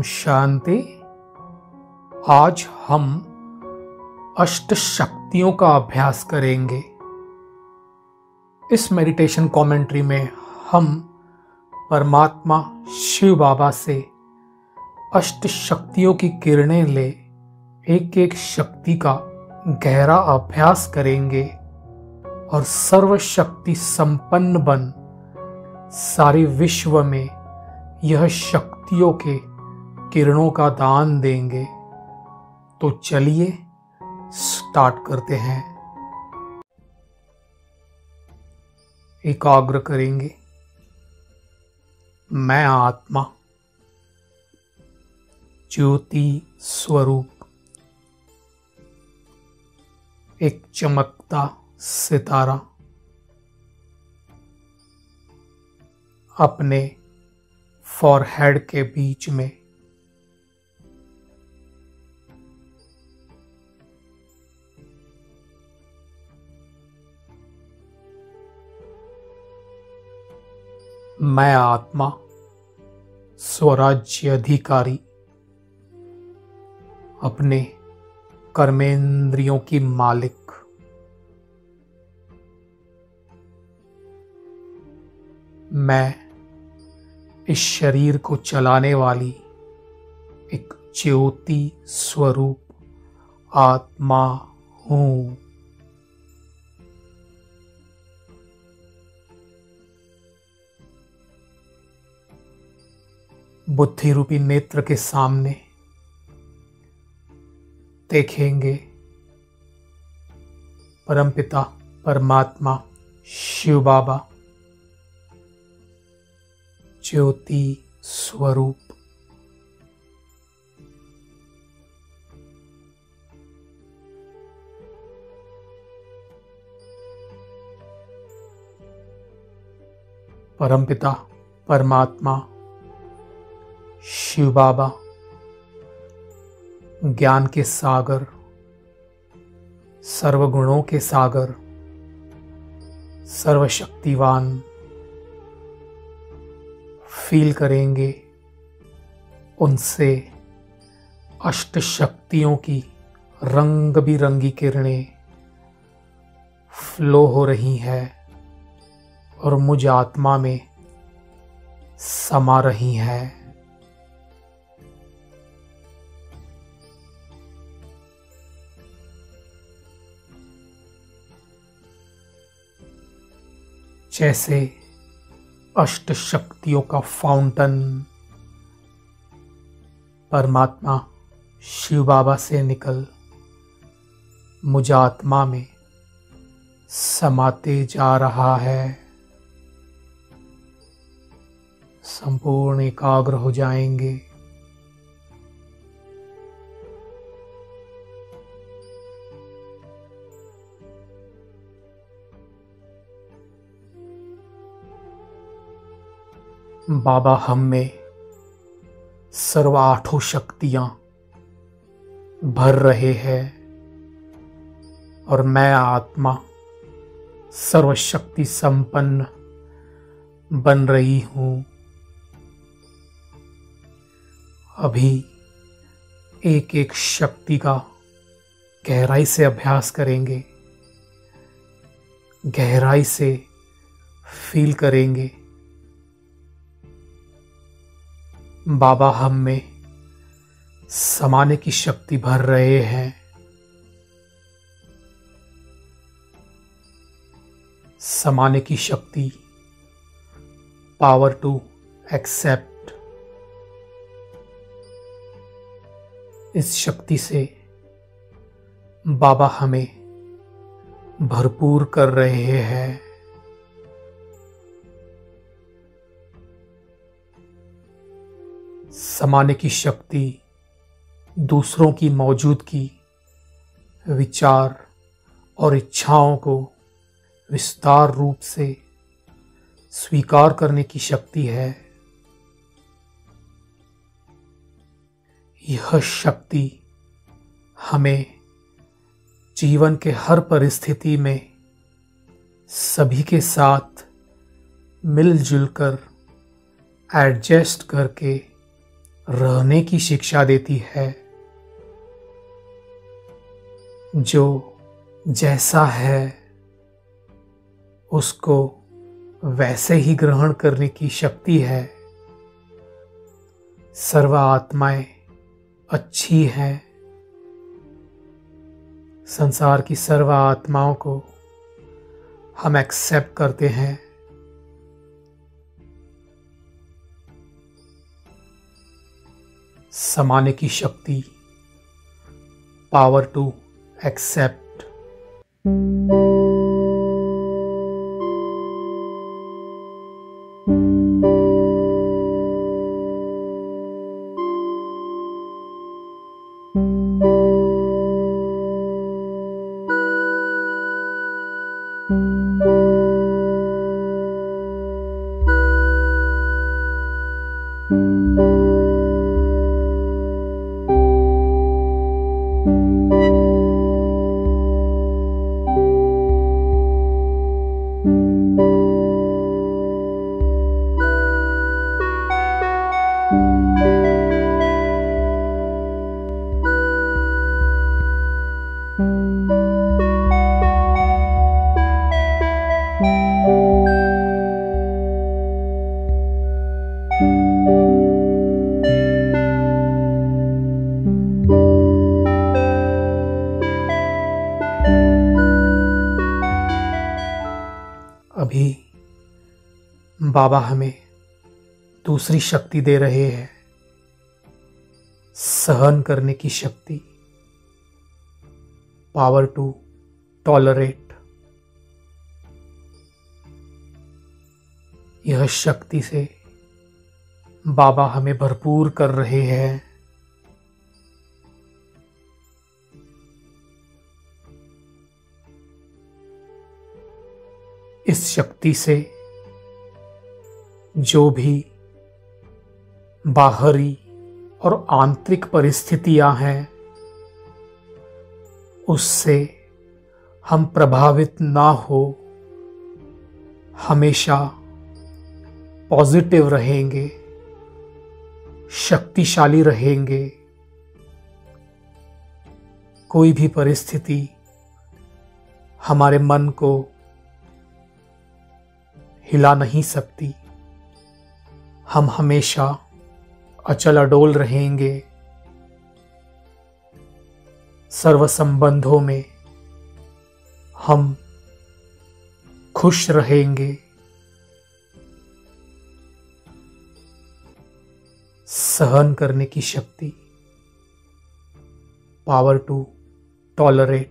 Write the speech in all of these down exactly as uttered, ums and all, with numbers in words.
शांति। आज हम अष्ट शक्तियों का अभ्यास करेंगे। इस मेडिटेशन कमेंट्री में हम परमात्मा शिव बाबा से अष्ट शक्तियों की किरणें ले एक एक शक्ति का गहरा अभ्यास करेंगे और सर्वशक्ति संपन्न बन सारे विश्व में यह शक्तियों के किरणों का दान देंगे। तो चलिए स्टार्ट करते हैं। एकाग्र करेंगे। मैं आत्मा ज्योति स्वरूप एक चमकता सितारा अपने फॉरहेड के बीच में मैं आत्मा स्वराज्य अधिकारी अपने कर्मेंद्रियों की मालिक मैं इस शरीर को चलाने वाली एक ज्योति स्वरूप आत्मा हूं। बुद्धि रूपी नेत्र के सामने देखेंगे परमपिता परमात्मा शिव बाबा ज्योति स्वरूप। परमपिता परमात्मा शिव बाबा ज्ञान के सागर, सर्वगुणों के सागर, सर्वशक्तिवान। फील करेंगे उनसे अष्ट शक्तियों की रंग बिरंगी किरणें फ्लो हो रही है और मुझ आत्मा में समा रही है। जैसे अष्ट शक्तियों का फाउंटेन परमात्मा शिव बाबा से निकल मुझ आत्मा में समाते जा रहा है। संपूर्ण एकाग्र हो जाएंगे। बाबा हम में सर्व आठों शक्तियां भर रहे हैं और मैं आत्मा सर्वशक्ति संपन्न बन रही हूं। अभी एक एक शक्ति का गहराई से अभ्यास करेंगे, गहराई से फील करेंगे। बाबा हम में समाने की शक्ति भर रहे हैं। समाने की शक्ति, पावर टू एक्सेप्ट। इस शक्ति से बाबा हमें भरपूर कर रहे हैं। समाने की शक्ति दूसरों की मौजूदगी, विचार और इच्छाओं को विस्तार रूप से स्वीकार करने की शक्ति है। यह शक्ति हमें जीवन के हर परिस्थिति में सभी के साथ मिलजुल कर एडजस्ट करके रहने की शिक्षा देती है, जो जैसा है उसको वैसे ही ग्रहण करने की शक्ति है। सर्व आत्माएं अच्छी हैं। संसार की सर्व आत्माओं को हम एक्सेप्ट करते हैं। समाने की शक्ति, पावर टू एक्सेप्ट। अभी बाबा हमें दूसरी शक्ति दे रहे हैं, सहन करने की शक्ति, पावर टू टॉलरेट। यह शक्ति से बाबा हमें भरपूर कर रहे हैं। इस शक्ति से जो भी बाहरी और आंतरिक परिस्थितियां हैं, उससे हम प्रभावित ना हो, हमेशा पॉजिटिव रहेंगे, शक्तिशाली रहेंगे। कोई भी परिस्थिति हमारे मन को हिला नहीं सकती। हम हमेशा अचल अडोल रहेंगे। सर्व संबंधों में हम खुश रहेंगे। सहन करने की शक्ति, पावर टू टॉलरेट।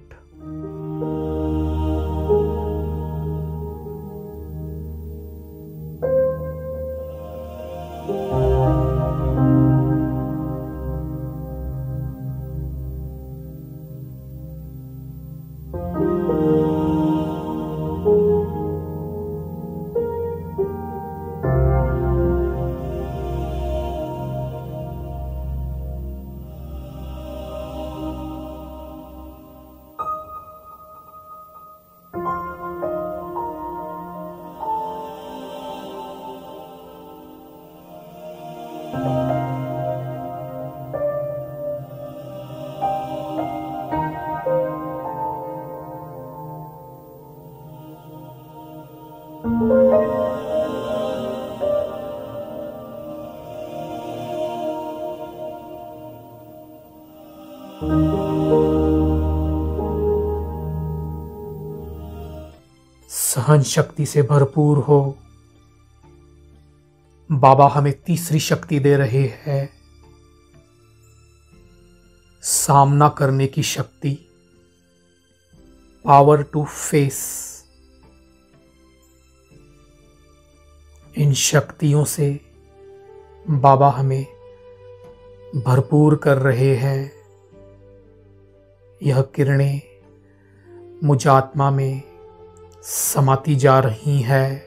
सहन शक्ति से भरपूर हो। बाबा हमें तीसरी शक्ति दे रहे हैं, सामना करने की शक्ति, पावर टू फेस। इन शक्तियों से बाबा हमें भरपूर कर रहे हैं। यह किरणें मुझ आत्मा में समाती जा रही हैं।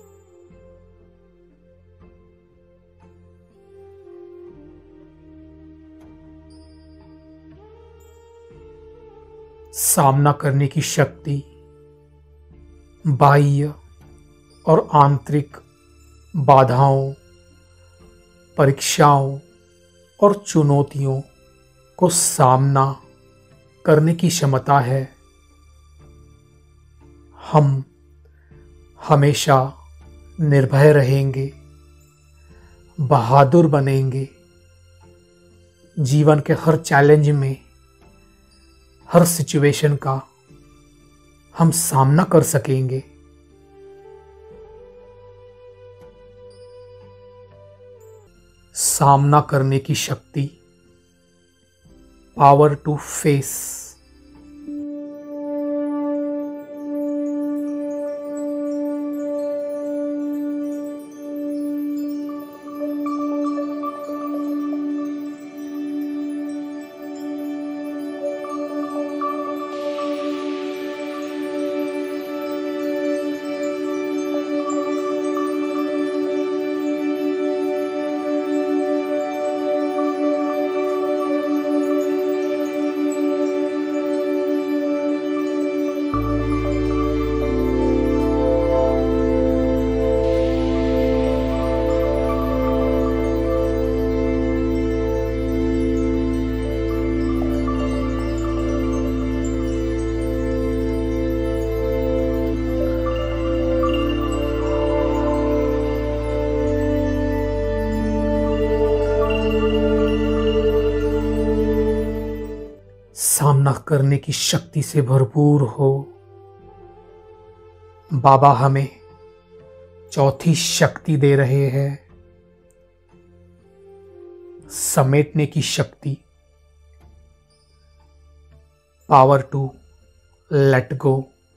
सामना करने की शक्ति बाह्य और आंतरिक बाधाओं, परीक्षाओं और चुनौतियों को सामना करने की क्षमता है। हम हमेशा निर्भय रहेंगे, बहादुर बनेंगे, जीवन के हर चैलेंज में, हर सिचुएशन का हम सामना कर सकेंगे। सामना करने की शक्ति, पावर टू फेस। सामना करने की शक्ति से भरपूर हो। बाबा हमें चौथी शक्ति दे रहे हैं, समेटने की शक्ति, पावर टू लेट गो।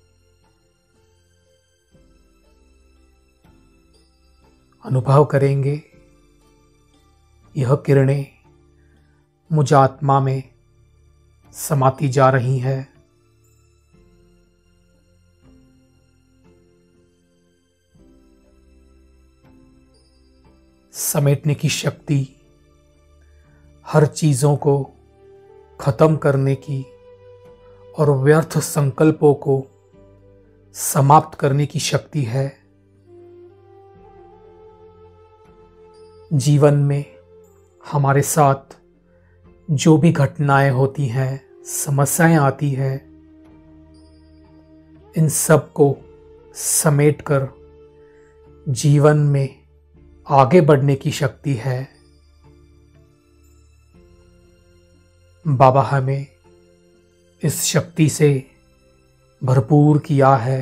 अनुभव करेंगे यह किरणें मुझ आत्मा में समाती जा रही है। समेटने की शक्ति, हर चीजों को खत्म करने की और व्यर्थ संकल्पों को समाप्त करने की शक्ति है। जीवन में हमारे साथ जो भी घटनाएं होती हैं, समस्याएं आती हैं, इन सब को समेटकर जीवन में आगे बढ़ने की शक्ति है। बाबा हमें इस शक्ति से भरपूर किया है।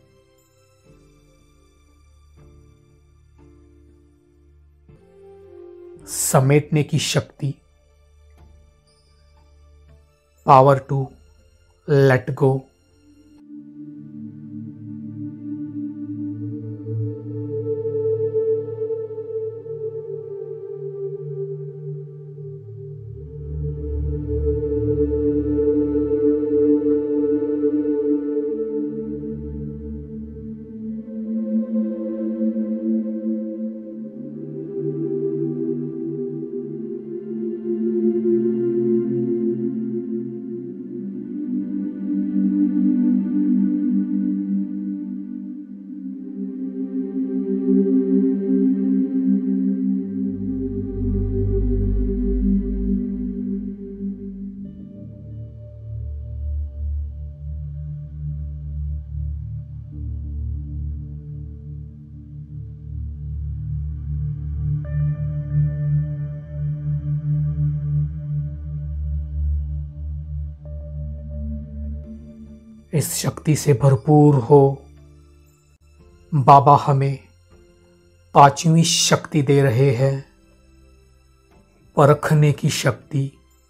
समेटने की शक्ति, पावर टू लेट गो। इस शक्ति से भरपूर हो। बाबा हमें पांचवी शक्ति दे रहे हैं, परखने की शक्ति।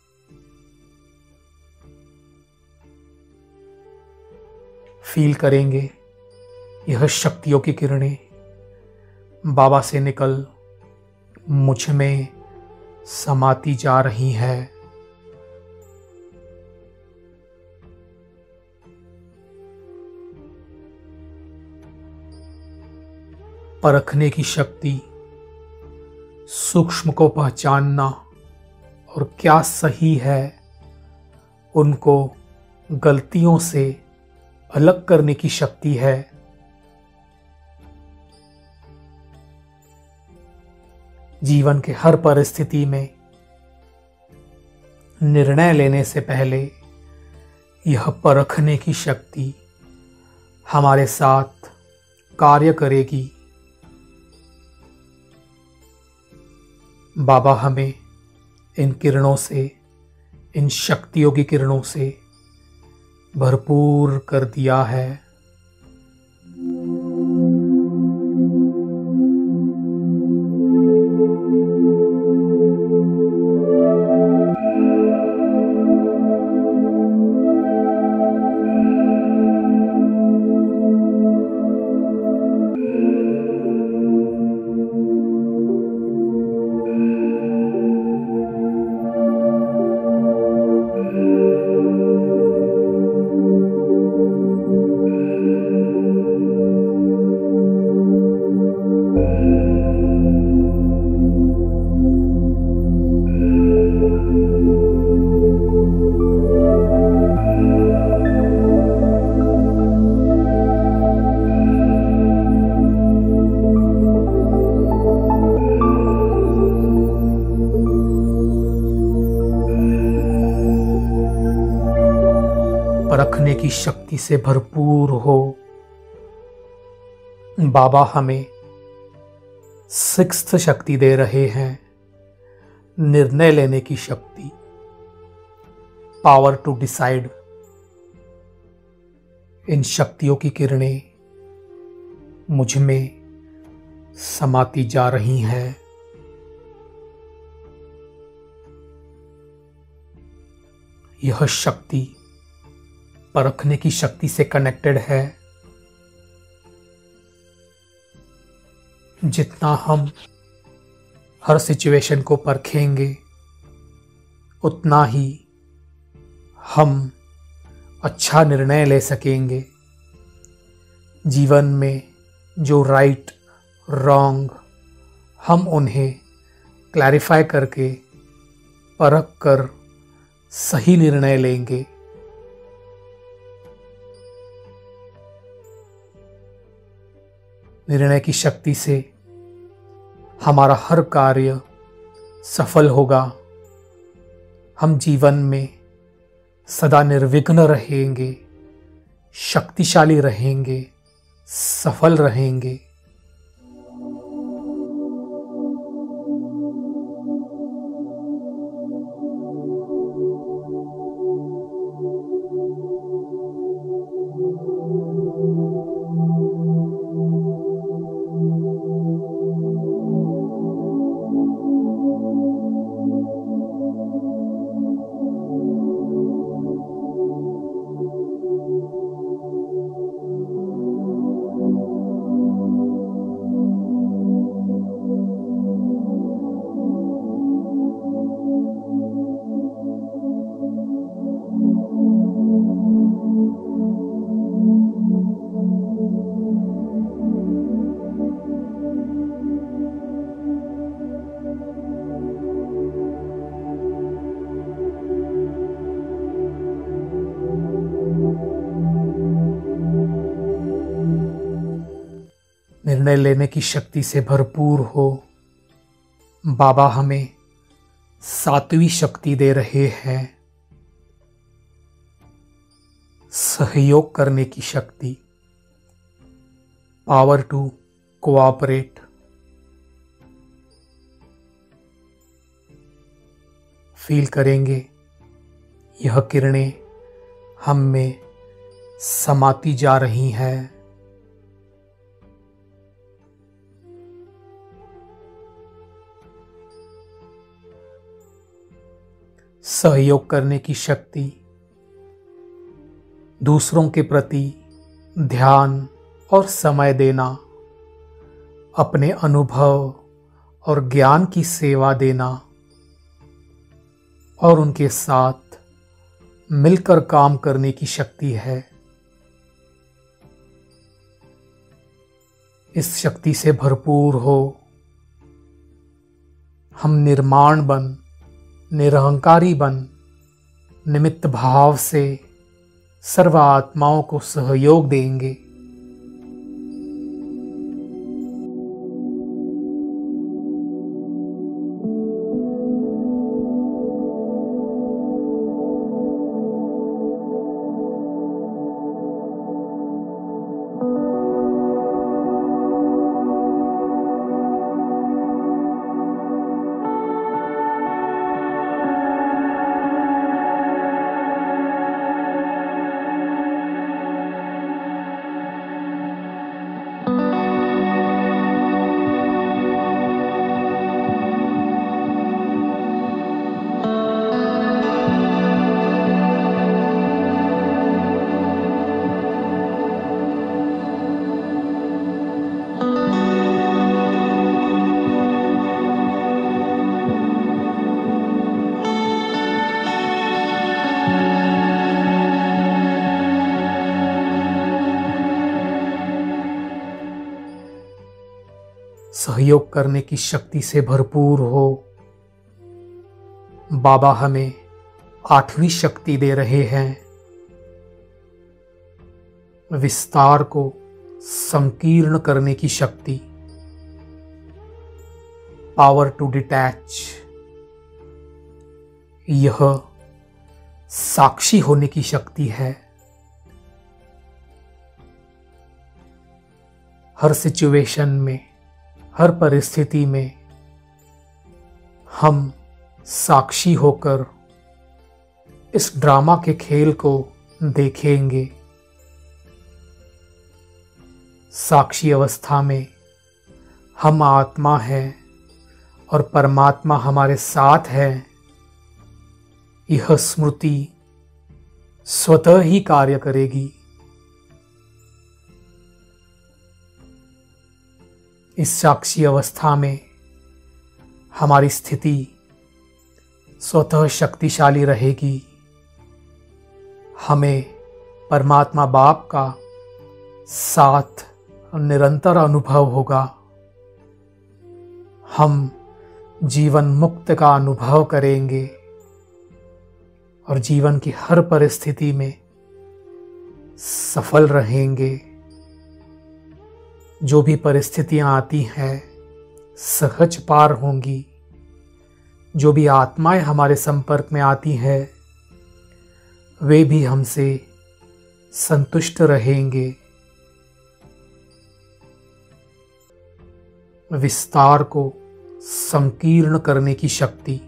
फील करेंगे यह शक्तियों की किरणें बाबा से निकल मुझ में समाती जा रही है। परखने की शक्ति, सूक्ष्म को पहचानना और क्या सही है उनको गलतियों से अलग करने की शक्ति है। जीवन के हर परिस्थिति में निर्णय लेने से पहले यह परखने की शक्ति हमारे साथ कार्य करेगी। बाबा हमें इन किरणों से, इन शक्तियों की किरणों से भरपूर कर दिया है। परखने की शक्ति से भरपूर हो। बाबा हमें सिक्स्थ शक्ति दे रहे हैं, निर्णय लेने की शक्ति, पावर टू डिसाइड। इन शक्तियों की किरणें मुझ में समाती जा रही हैं। यह शक्ति परखने की शक्ति से कनेक्टेड है। जितना हम हर सिचुएशन को परखेंगे, उतना ही हम अच्छा निर्णय ले सकेंगे। जीवन में जो राइट रॉन्ग, हम उन्हें क्लैरिफाई करके परख कर सही निर्णय लेंगे। निर्णय की शक्ति से हमारा हर कार्य सफल होगा। हम जीवन में सदा निर्विघ्न रहेंगे, शक्तिशाली रहेंगे, सफल रहेंगे। निर्णय लेने की शक्ति से भरपूर हो। बाबा हमें सातवीं शक्ति दे रहे हैं, सहयोग करने की शक्ति, पावर टू कोऑपरेट। फील करेंगे यह किरणें हम में समाती जा रही हैं। सहयोग करने की शक्ति, दूसरों के प्रति ध्यान और समय देना, अपने अनुभव और ज्ञान की सेवा देना और उनके साथ मिलकर काम करने की शक्ति है। इस शक्ति से भरपूर हो। हम निर्माण बन, निरहंकारी बन, निमित्त भाव से सर्व आत्माओं को सहयोग देंगे। सहयोग करने की शक्ति से भरपूर हो। बाबा हमें आठवीं शक्ति दे रहे हैं, विस्तार को संकीर्ण करने की शक्ति, पावर टू डिटैच। यह साक्षी होने की शक्ति है। हर सिचुएशन में, हर परिस्थिति में हम साक्षी होकर इस ड्रामा के खेल को देखेंगे। साक्षी अवस्था में हम आत्मा हैं और परमात्मा हमारे साथ है। यह स्मृति स्वतः ही कार्य करेगी। इस साक्षी अवस्था में हमारी स्थिति स्वतः शक्तिशाली रहेगी। हमें परमात्मा बाप का साथ निरंतर अनुभव होगा। हम जीवन मुक्त का अनुभव करेंगे और जीवन की हर परिस्थिति में सफल रहेंगे। जो भी परिस्थितियां आती हैं सहज पार होंगी। जो भी आत्माएं हमारे संपर्क में आती हैं वे भी हमसे संतुष्ट रहेंगे। विस्तार को संकीर्ण करने की शक्ति।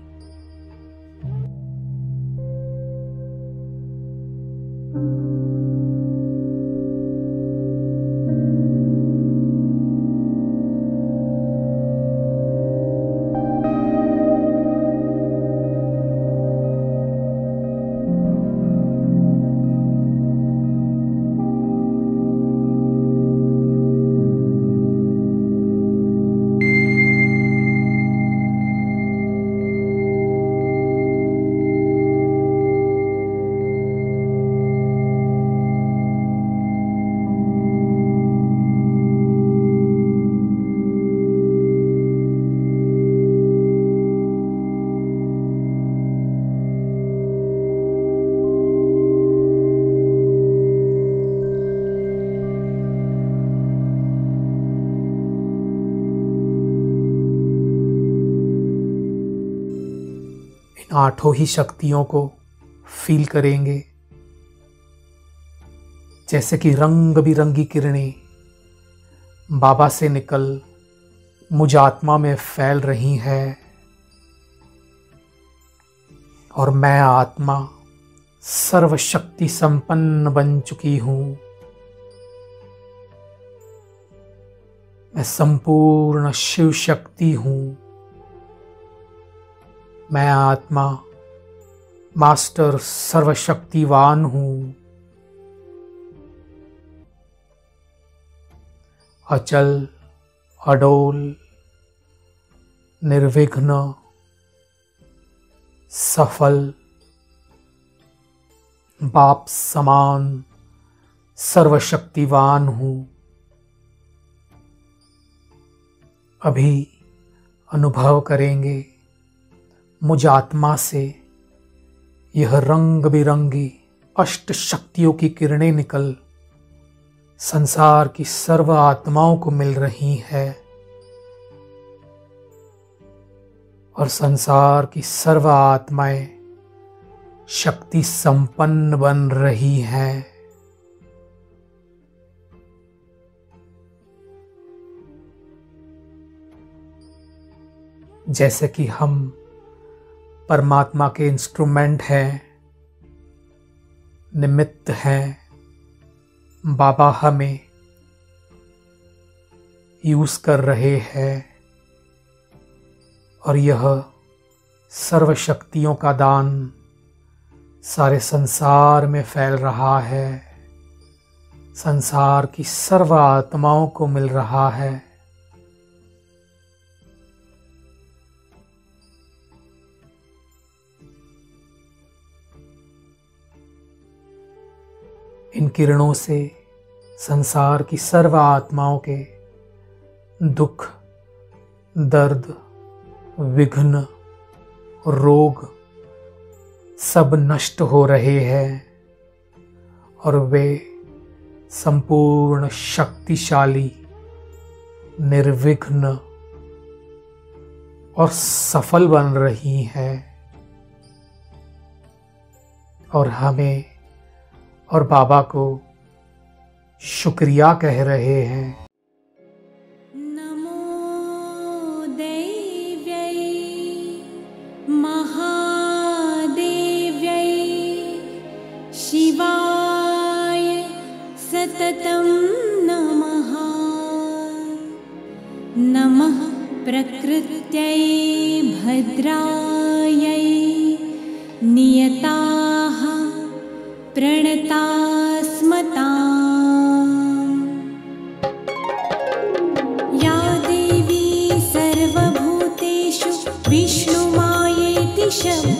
आठों ही शक्तियों को फील करेंगे, जैसे कि रंग बिरंगी किरणें बाबा से निकल मुझ आत्मा में फैल रही है और मैं आत्मा सर्वशक्ति संपन्न बन चुकी हूं। मैं संपूर्ण शिव शक्ति हूं। मैं आत्मा मास्टर सर्वशक्तिवान हूं। अचल, अडोल, निर्विघ्न, सफल, बाप समान सर्वशक्तिवान हूं। अभी अनुभव करेंगे मुझ आत्मा से यह रंग बिरंगी अष्ट शक्तियों की किरणें निकल संसार की सर्व आत्माओं को मिल रही है और संसार की सर्व आत्माएं शक्ति संपन्न बन रही हैं। जैसे कि हम परमात्मा के इंस्ट्रूमेंट हैं, निमित्त हैं, बाबा हमें यूज कर रहे हैं और यह सर्व शक्तियों का दान सारे संसार में फैल रहा है, संसार की सर्व आत्माओं को मिल रहा है। इन किरणों से संसार की सर्व आत्माओं के दुख दर्द, विघ्न, रोग सब नष्ट हो रहे हैं और वे संपूर्ण शक्तिशाली, निर्विघ्न और सफल बन रही हैं और हमें और बाबा को शुक्रिया कह रहे हैं। नमो देव्यै महादेव्यै शिवाय सततं नमः। नमः प्रकृत्यै भद्रायै नियताः प्रणतास्मताम्। या देवी सर्वभूतेषु विष्णुमायेति शब्देन